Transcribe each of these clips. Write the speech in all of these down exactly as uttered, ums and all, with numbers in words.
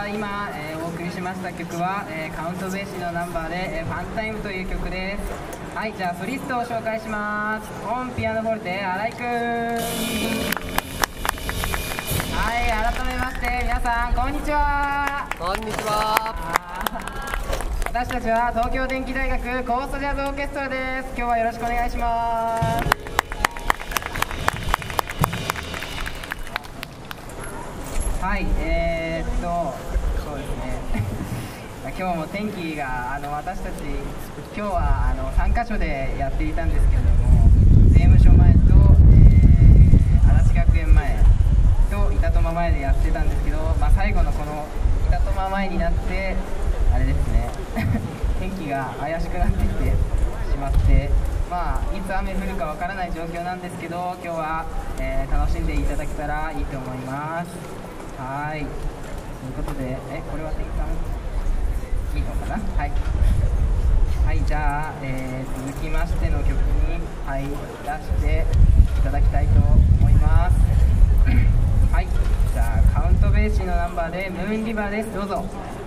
今、えー、お送りしました曲は、えー、カウントベーシのナンバーで、えー、ファンタイムという曲です。はい、じゃあソリストを紹介します。オンピアノフォルテ新井くん。はい、改めまして皆さんこんにちは。 こんにちは。 私たちは東京電機大学コーストジャズオーケストラです。今日はよろしくお願いします。はい、えー、っとそうですね今日も天気があの私たち今日はあのさんかしょでやっていたんですけれども、税務署前と、えー、嵐学園前と板戸間前でやってたんですけど、まあ、最後のこの板戸間前になってあれですね天気が怪しくなってきてしまって、まあ、いつ雨降るかわからない状況なんですけど、今日は、えー、楽しんでいただけたらいいと思います。はい、ということで、えこれは店員さんいいのかな。はい、はい、じゃあ、えー、続きましての曲に入らせていただきたいと思いますはい、じゃあカウントベーシーのナンバーでムーンリバーです。どうぞ。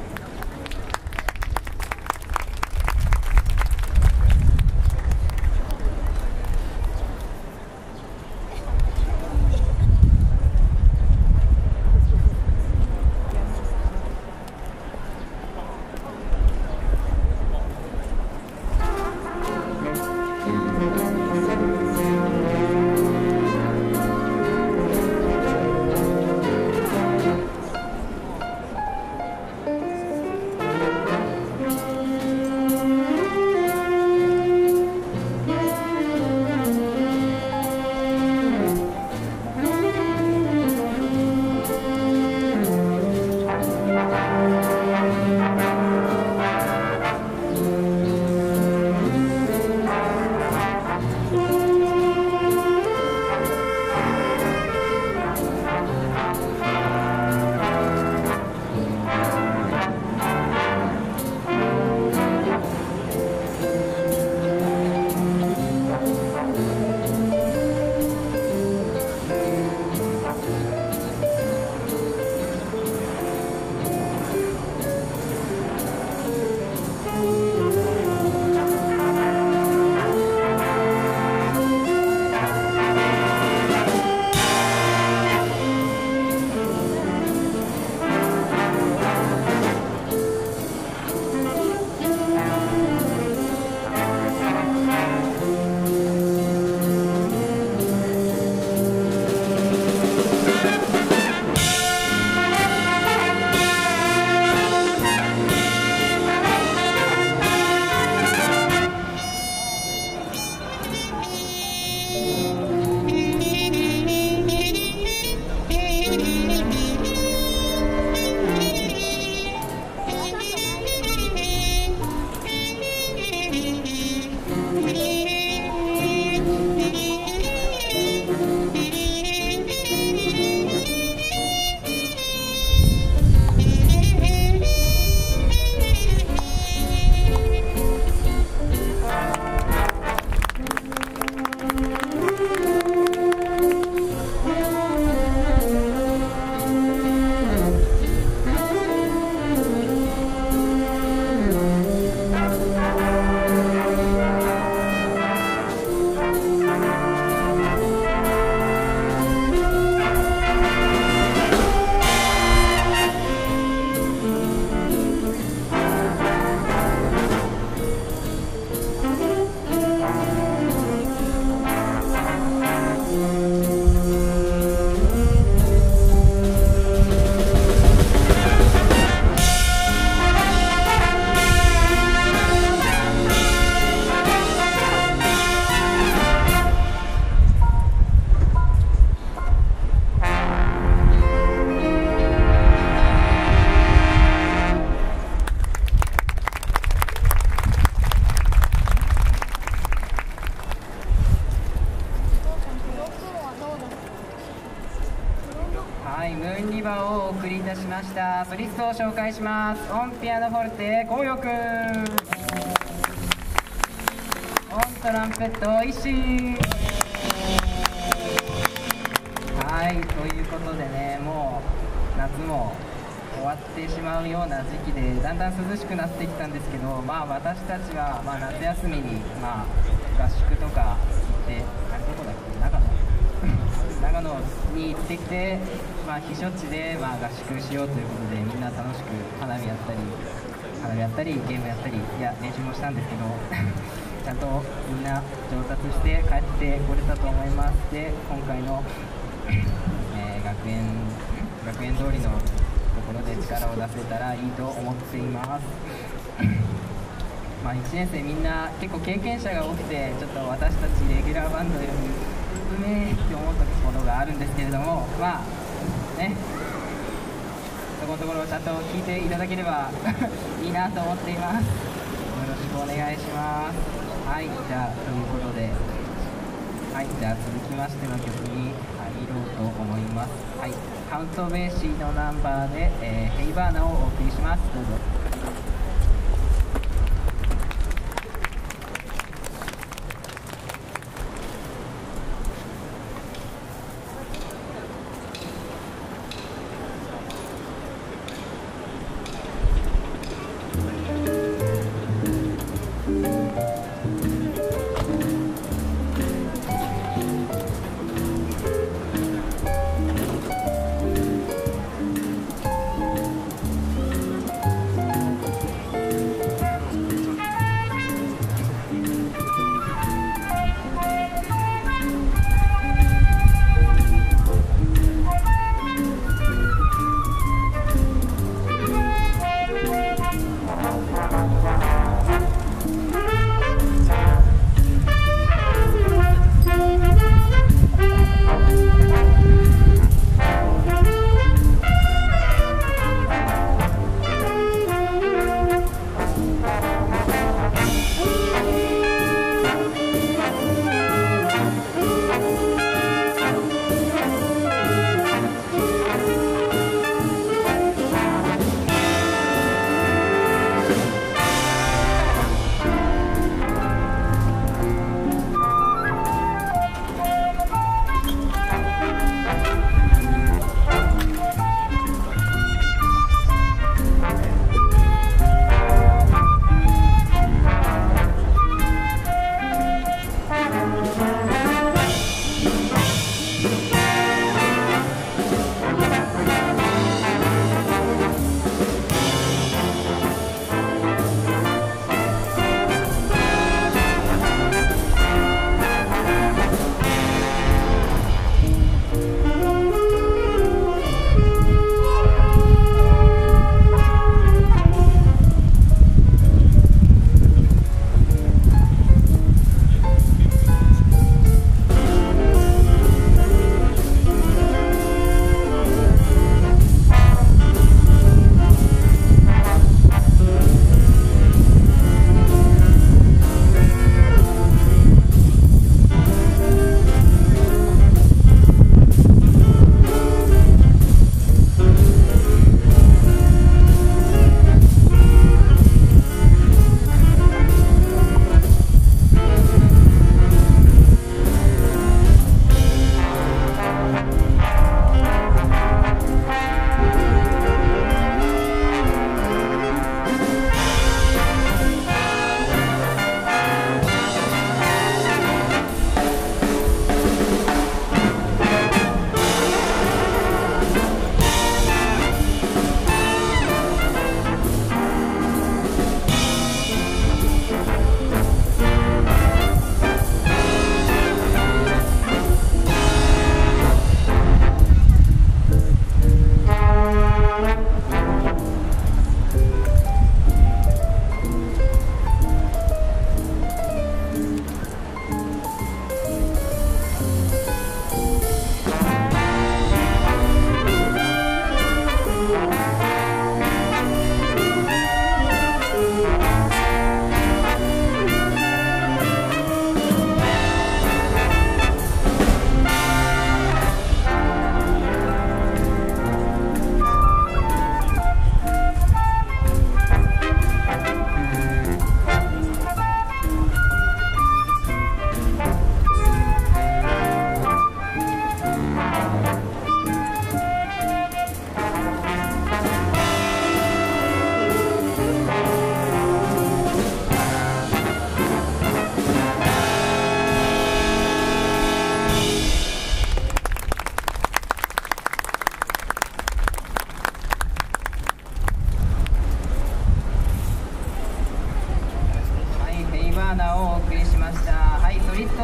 はい、ムーンリバーをお送りいたしました。ソリストを紹介します。オンピアノフォルテこうよくん、オントランペット石井。はい、ということでね、もう夏も終わってしまうような時期でだんだん涼しくなってきたんですけど、まあ、私たちは、まあ、夏休みに、まあ、合宿とか行って、あれどこだっけ、長野長野に行ってきて、まあ、避暑地で、まあ、合宿しようということでみんな楽しく花火やったり花火やったりゲームやったり、いや練習もしたんですけどちゃんとみんな上達して帰ってこれたと思います。で今回の、えー、学園学園通りのところで力を出せたらいいと思っていますまあいちねん生みんな結構経験者が多くて、ちょっと私たちレギュラーバンドよりうめえって思ったものがあるんですけれども、まあね、そこのところをちゃんと聞いていただければいいなと思っています。よろしくお願いします。はい、じゃあということで、はい、じゃあ続きましての曲に入ろうと思います。はい、カウントベーシーのナンバーで、えー、ヘイバーナをお送りします。どうぞ。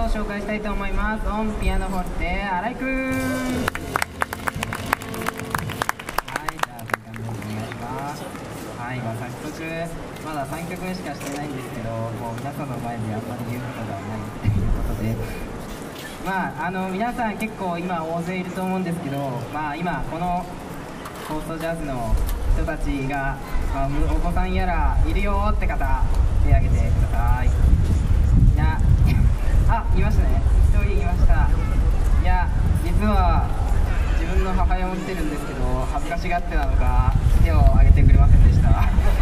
紹介したいと思います。オンピアノフォルテ新井くん。はい、じゃあセカンドお願いします。はい、まあ、早速まださんきょくめしかしてないんですけど、もう皆さんの前であんまり言うことがないということで、まあ、あの皆さん結構今大勢いると思うんですけど、まあ、今このコーストジャズの人たちが、まあ、お子さんやらいるよって方手挙げてください。いやあ、いましたね、ひとりいました。いや、実は自分の母親も来てるんですけど、恥ずかしがってなのか手を挙げてくれませんでした。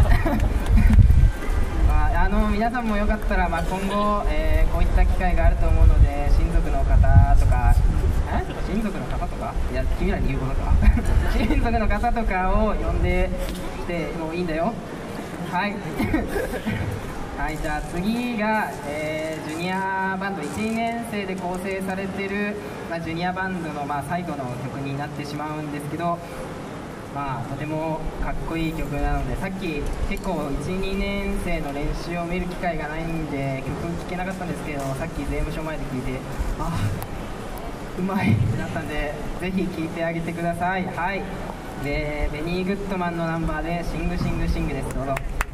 まあ、あの皆さんもよかったら、まあ、今後、えー、こういった機会があると思うので、親族の方とか、え親族の方とか、いや君らに言うことか親族の方とかを呼んできてもいいんだよ。はいはい、じゃあ次が、えー、ジュニアバンドいちにねん生で構成されている、まあ、ジュニアバンドの、まあ、最後の曲になってしまうんですけど、まあ、とてもかっこいい曲なので、さっき結構いちにねん生の練習を見る機会がないんで曲聴けなかったんですけど、さっき税務署前で聴いて、あうまいってなったんで、ぜひ聴いてあげてください。はい、でベニー・グッドマンのナンバーで「シングシングシング」です。どうぞ。